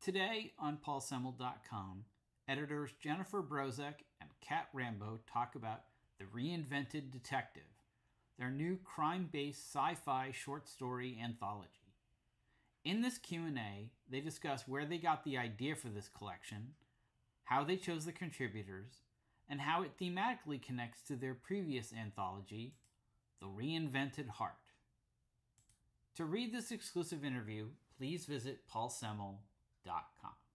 Today on paulsemmel.com, editors Jennifer Brozek and Kat Rambo talk about the Reinvented Detective, their new crime-based sci-fi short story anthology. In this Q&A, they discuss where they got the idea for this collection, how they chose the contributors, and how it thematically connects to their previous anthology, The Reinvented Heart. To read this exclusive interview, please visit paulsemmel.com.